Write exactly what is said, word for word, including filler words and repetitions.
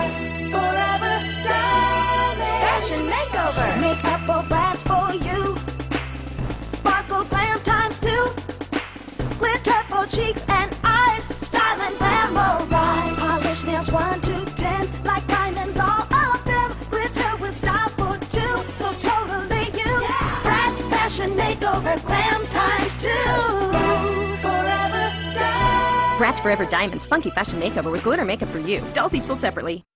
Bratz, forever Diamondz. Fashion makeover. Makeup for Bratz for you. Sparkle glam times two. Glitter for cheeks and eyes. Style and glamorize. Polish nails one to ten. Like diamonds, all of them. Glitter with style for two. So totally you. Yeah. Bratz fashion makeover. Glam times two. Bratz, forever Diamondz. Bratz Forever Diamondz Funky Fashion Makeover with glitter makeup for you. Dolls each sold separately.